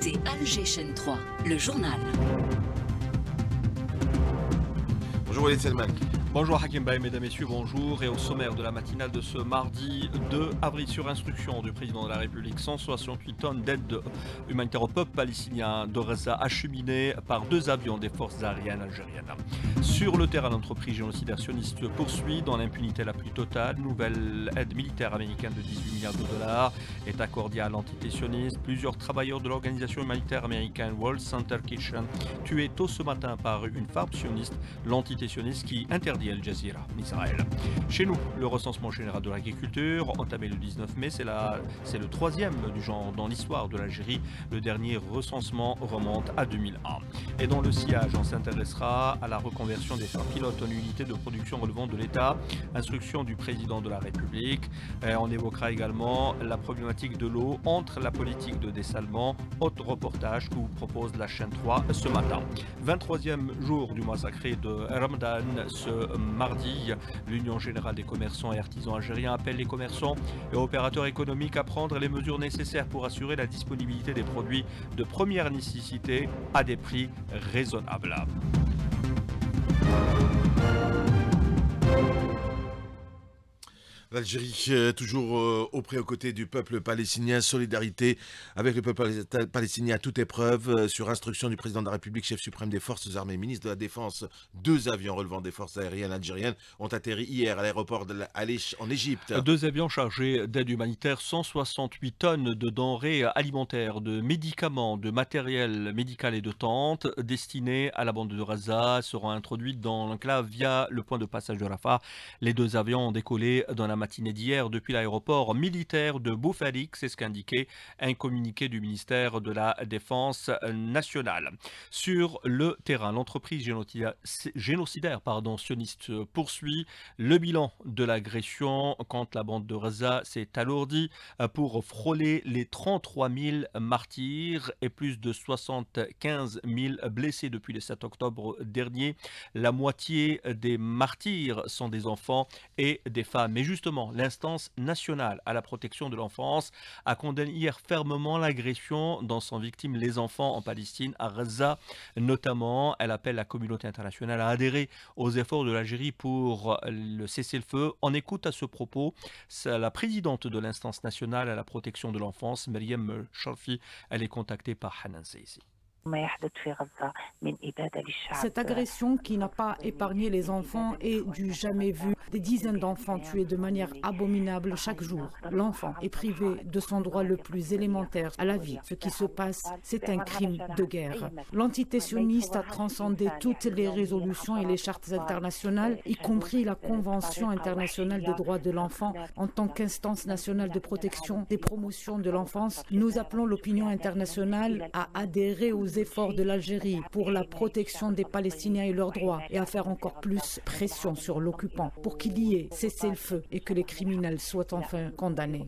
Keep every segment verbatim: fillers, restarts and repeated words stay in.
écoutez Alger Chaîne trois, le journal. Bonjour Walid Selman. Bonjour Hakim Baye, mesdames, messieurs, bonjour. Et au sommaire de la matinale de ce mardi deux avril, sur instruction du président de la République, cent soixante-huit tonnes d'aide humanitaire au peuple palestinien de Gaza acheminées par deux avions des forces aériennes algériennes. Sur le terrain, l'entreprise génocidaire sioniste poursuit dans l'impunité la plus totale. Nouvelle aide militaire américaine de dix-huit milliards de dollars est accordée à l'entité sioniste. Plusieurs travailleurs de l'organisation humanitaire américaine World Center Kitchen tués tôt ce matin par une femme sioniste, l'entité sioniste qui interdit Al Jazeera en Israël. Chez nous, le recensement général de l'agriculture, entamé le dix-neuf mai, c'est le troisième du genre dans l'histoire de l'Algérie. Le dernier recensement remonte à deux mille un. Et dans le sillage, on s'intéressera à la reconversion des fermes pilotes en unités de production relevant de l'État, instruction du président de la République. Et on évoquera également la problématique de l'eau entre la politique de dessalement. Autre reportage que vous propose la chaîne trois ce matin. vingt-troisième jour du mois sacré de Ramadan. Ce mardi, l'Union générale des commerçants et artisans algériens appelle les commerçants et opérateurs économiques à prendre les mesures nécessaires pour assurer la disponibilité des produits de première nécessité à des prix raisonnables. L'Algérie, euh, toujours euh, au près aux côtés du peuple palestinien, solidarité avec le peuple palestinien à toute épreuve. Euh, sur instruction du président de la République, chef suprême des forces armées, ministre de la Défense, deux avions relevant des forces aériennes algériennes ont atterri hier à l'aéroport de Alich en Égypte. Deux avions chargés d'aide humanitaire, cent soixante-huit tonnes de denrées alimentaires, de médicaments, de matériel médical et de tentes destinés à la bande de Gaza seront introduites dans l'enclave via le point de passage de Rafah. Les deux avions ont décollé dans la matinée d'hier depuis l'aéroport militaire de Boufarik, c'est ce qu'indiquait un communiqué du ministère de la Défense nationale. Sur le terrain, l'entreprise génocidaire, génocidaire pardon, sioniste poursuit. Le bilan de l'agression contre la bande de Gaza s'est alourdi pour frôler les trente-trois mille martyrs et plus de soixante-quinze mille blessés depuis le sept octobre dernier. La moitié des martyrs sont des enfants et des femmes. Mais justement, l'instance nationale à la protection de l'enfance a condamné hier fermement l'agression dont sont victimes les enfants en Palestine, à Gaza notamment. Elle appelle la communauté internationale à adhérer aux efforts de l'Algérie pour le cessez-le-feu. On écoute à ce propos la présidente de l'instance nationale à la protection de l'enfance, Myriam Sharfi. Elle est contactée par Hanan Seisi. Cette agression qui n'a pas épargné les enfants est du jamais vu. Des dizaines d'enfants tués de manière abominable chaque jour. L'enfant est privé de son droit le plus élémentaire à la vie. Ce qui se passe, c'est un crime de guerre. L'entité sioniste a transcendé toutes les résolutions et les chartes internationales, y compris la Convention internationale des droits de l'enfant. En tant qu'instance nationale de protection des promotions de l'enfance, nous appelons l'opinion internationale à adhérer aux efforts de l'Algérie pour la protection des Palestiniens et leurs droits et à faire encore plus pression sur l'occupant pour qu'il y ait cessez-le-feu et que les criminels soient enfin condamnés.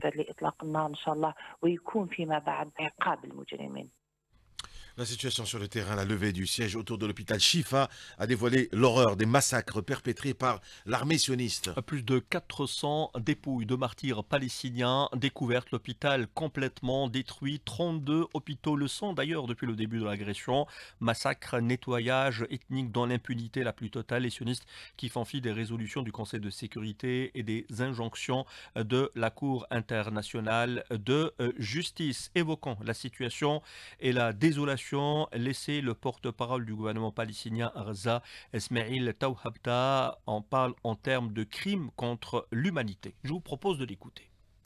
La situation sur le terrain, la levée du siège autour de l'hôpital Shifa a dévoilé l'horreur des massacres perpétrés par l'armée sioniste. Plus de quatre cents dépouilles de martyrs palestiniens découvertes, l'hôpital complètement détruit, trente-deux hôpitaux le sont d'ailleurs depuis le début de l'agression. Massacre, nettoyage ethnique dans l'impunité la plus totale. Les sionistes qui font fi des résolutions du Conseil de sécurité et des injonctions de la Cour internationale de justice. Évoquons la situation et la désolation laissé le porte-parole du gouvernement palestinien à Gaza, Esmaïl Tawhabta, en parle en termes de crimes contre l'humanité. Je vous propose de l'écouter.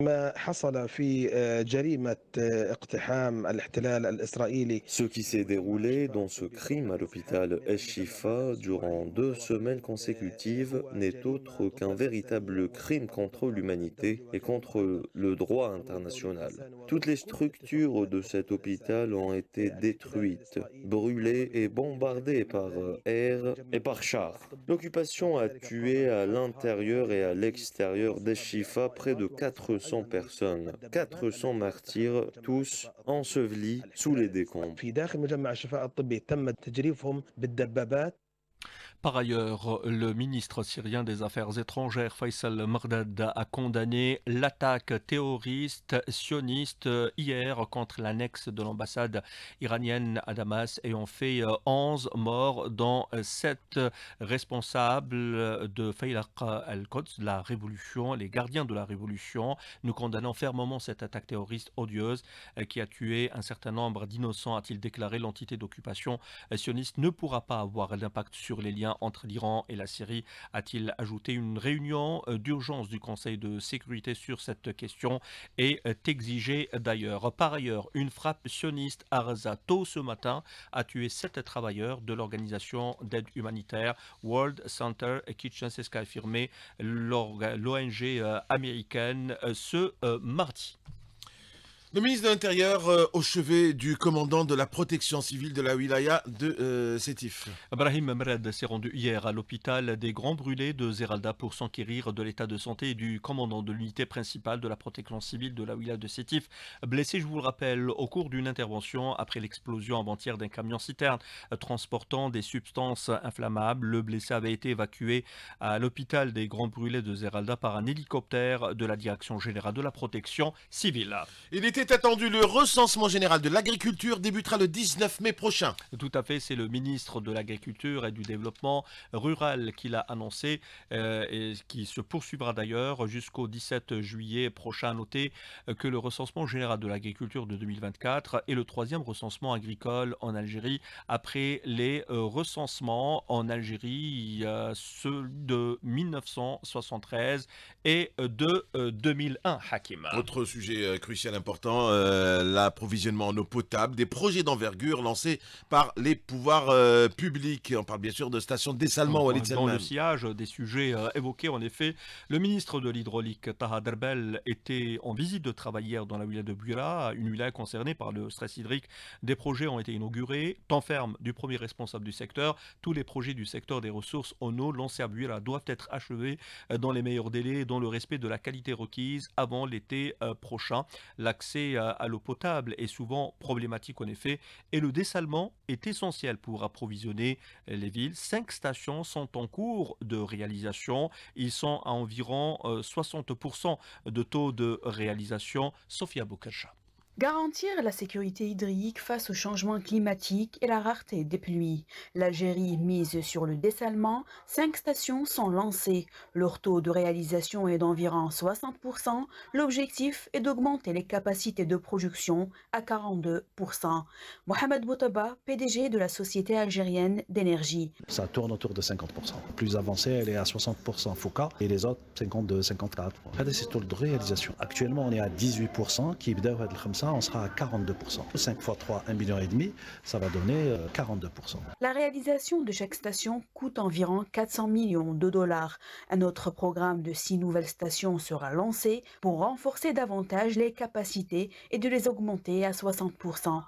Ce qui s'est déroulé dans ce crime à l'hôpital Al-Shifa durant deux semaines consécutives n'est autre qu'un véritable crime contre l'humanité et contre le droit international. Toutes les structures de cet hôpital ont été détruites, brûlées et bombardées par air et par char. L'occupation a tué à l'intérieur et à l'extérieur d'Al-Shifa près de quatre cents personnes, quatre cents martyrs, tous ensevelis sous les décombres. Par ailleurs, le ministre syrien des Affaires étrangères Faisal Mardad a condamné l'attaque terroriste sioniste hier contre l'annexe de l'ambassade iranienne à Damas ayant fait onze morts, dont sept responsables de Faylaq al-Quds, la révolution, les gardiens de la révolution. Nous condamnons fermement cette attaque terroriste odieuse qui a tué un certain nombre d'innocents, a-t-il déclaré. L'entité d'occupation sioniste ne pourra pas avoir d'impact sur les liens entre l'Iran et la Syrie, a-t-il ajouté. Une réunion d'urgence du Conseil de sécurité sur cette question est exigée d'ailleurs. Par ailleurs, une frappe sioniste à Gaza tôt ce matin a tué sept travailleurs de l'organisation d'aide humanitaire World Center Kitchen, c'est ce qu'a affirmé l'O N G américaine ce mardi. Le ministre de l'Intérieur euh, au chevet du commandant de la protection civile de la wilaya de euh, Sétif. Brahim Mred s'est rendu hier à l'hôpital des Grands Brûlés de Zeralda pour s'enquérir de l'état de santé du commandant de l'unité principale de la protection civile de la wilaya de Sétif, blessé, je vous le rappelle, au cours d'une intervention après l'explosion avant-hier d'un camion-citerne transportant des substances inflammables. Le blessé avait été évacué à l'hôpital des Grands Brûlés de Zeralda par un hélicoptère de la Direction générale de la protection civile. Il était attendu, le recensement général de l'agriculture débutera le dix-neuf mai prochain. Tout à fait, c'est le ministre de l'Agriculture et du Développement rural qui l'a annoncé euh, et qui se poursuivra d'ailleurs jusqu'au dix-sept juillet prochain. Notez que le recensement général de l'agriculture de deux mille vingt-quatre est le troisième recensement agricole en Algérie après les euh, recensements en Algérie, euh, ceux de mille neuf cent soixante-treize et de euh, deux mille un, Hakim. Autre sujet euh, crucial important, euh, l'approvisionnement en eau potable, des projets d'envergure lancés par les pouvoirs euh, publics. On parle bien sûr de stations de dessalement. Dans le sillage des sujets euh, évoqués, en effet, le ministre de l'Hydraulique, Taha Derbel, était en visite de travail hier dans la wilaya de Buira, une wilaya concernée par le stress hydrique. Des projets ont été inaugurés. Temps ferme du premier responsable du secteur. Tous les projets du secteur des ressources en eau lancés à Buira doivent être achevés dans les meilleurs délais, dans le respect de la qualité requise avant l'été euh, prochain. L'accès à l'eau potable est souvent problématique en effet et le dessalement est essentiel pour approvisionner les villes. Cinq stations sont en cours de réalisation. Ils sont à environ soixante pour cent de taux de réalisation. Sophia Boukacha. Garantir la sécurité hydrique face au changement climatique et la rareté des pluies. L'Algérie mise sur le dessalement. Cinq stations sont lancées. Leur taux de réalisation est d'environ soixante pour cent. L'objectif est d'augmenter les capacités de production à quarante-deux pour cent. Mohamed Boutaba, P D G de la Société algérienne d'énergie. Ça tourne autour de cinquante pour cent. Plus avancée, elle est à soixante pour cent Fouca et les autres cinquante-deux, cinquante-quatre pour cent. C'est le taux de réalisation. Actuellement, on est à dix-huit pour cent qui on sera à quarante-deux pour cent. cinq fois trois, un million et demi, ça va donner quarante-deux pour cent. La réalisation de chaque station coûte environ quatre cents millions de dollars. Un autre programme de six nouvelles stations sera lancé pour renforcer davantage les capacités et de les augmenter à soixante pour cent.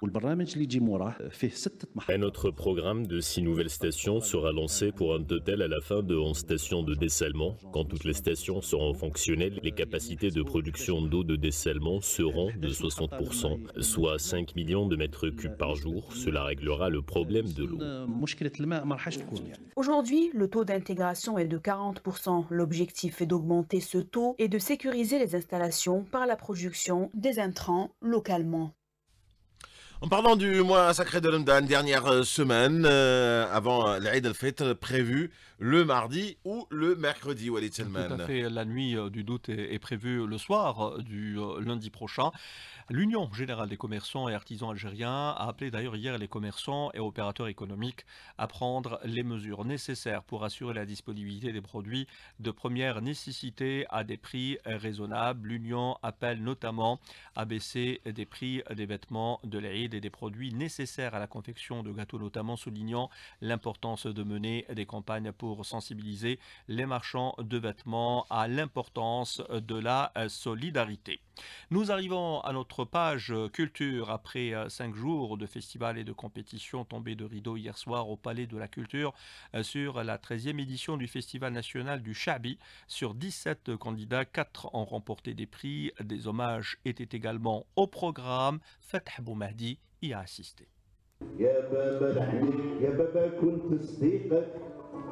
Un autre programme de six nouvelles stations sera lancé pour un total à la fin de onze stations de dessalement. Quand toutes les stations seront fonctionnelles, les capacités de production d'eau de dessalement seront de soixante pour cent, soit cinq millions de mètres cubes par jour. Cela réglera le problème de l'eau. Aujourd'hui, le taux d'intégration est de quarante pour cent. L'objectif est d'augmenter ce taux et de sécuriser les installations par la production des intrants localement. En parlant du mois sacré de Ramadan, dernière semaine, euh, avant l'Aïd al-Fitr, prévu le mardi ou le mercredi, Walid Selman. Tout à fait, la nuit du doute est, est prévue le soir du lundi prochain. L'Union générale des commerçants et artisans algériens a appelé d'ailleurs hier les commerçants et opérateurs économiques à prendre les mesures nécessaires pour assurer la disponibilité des produits de première nécessité à des prix raisonnables. L'Union appelle notamment à baisser des prix des vêtements de l'Aïd et des produits nécessaires à la confection de gâteaux, notamment soulignant l'importance de mener des campagnes pour sensibiliser les marchands de vêtements à l'importance de la solidarité. Nous arrivons à notre page culture après cinq jours de festivals et de compétitions tombés de rideau hier soir au Palais de la Culture sur la treizième édition du Festival national du Chabi. Sur dix-sept candidats, quatre ont remporté des prix. Des hommages étaient également au programme. Fatah Boumahdi y a assisté.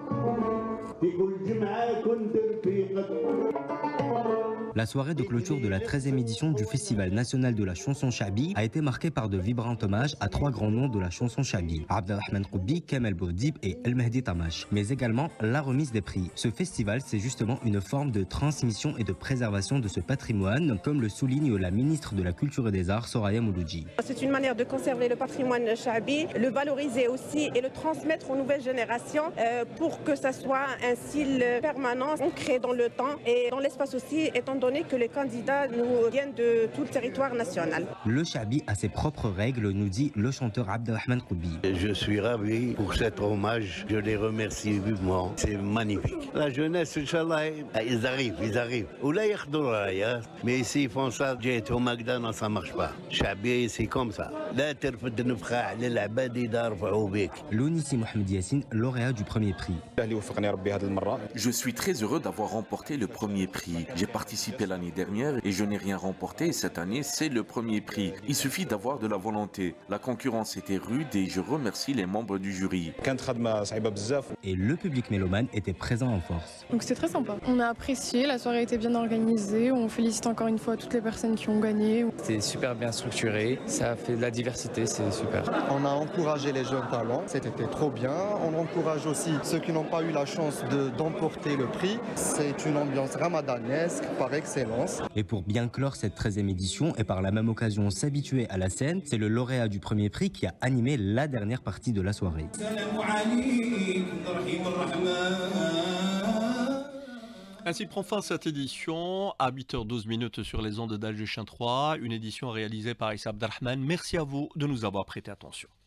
La soirée de clôture de la treizième édition du Festival national de la chanson Chabi a été marquée par de vibrants hommages à trois grands noms de la chanson Chabi, Abdelrahman Koubi, Kamel Boudib et El Mehdi Tamash, mais également la remise des prix. Ce festival, c'est justement une forme de transmission et de préservation de ce patrimoine, comme le souligne la ministre de la Culture et des Arts, Soraya Mouloudji. C'est une manière de conserver le patrimoine Chabi, le valoriser aussi et le transmettre aux nouvelles générations euh, pour que ça soit un style permanent, ancré dans le temps et dans l'espace aussi, étant donné que les candidats nous viennent de tout le territoire national. Le Chabi a ses propres règles, nous dit le chanteur Abdelrahman Koubi. Je suis ravi pour cet hommage, je les remercie vivement, c'est magnifique. La jeunesse, Inch'Allah, ils arrivent, ils arrivent. Mais s'ils font ça, j'ai été au Magda, non, ça marche pas. Chabi, c'est comme ça. Lounissi Mohamed Yassine, lauréat du premier prix. Je suis très heureux d'avoir remporté le premier prix. J'ai participé l'année dernière et je n'ai rien remporté. Cette année, c'est le premier prix. Il suffit d'avoir de la volonté. La concurrence était rude et je remercie les membres du jury. Et le public mélomane était présent en force. Donc c'était très sympa. On a apprécié, la soirée était bien organisée. On félicite encore une fois toutes les personnes qui ont gagné. C'était super bien structuré, ça a fait de la diversité, c'est super. On a encouragé les jeunes talents, c'était trop bien. On encourage aussi ceux qui n'ont pas eu la chance de d'emporter le prix. C'est une ambiance ramadanesque par excellence. Et pour bien clore cette treizième édition et par la même occasion s'habituer à la scène, c'est le lauréat du premier prix qui a animé la dernière partie de la soirée. Ainsi prend fin cette édition à huit heures douze minutes sur les ondes d'Alger trois, une édition réalisée par Issa Abdelrahman. Merci à vous de nous avoir prêté attention.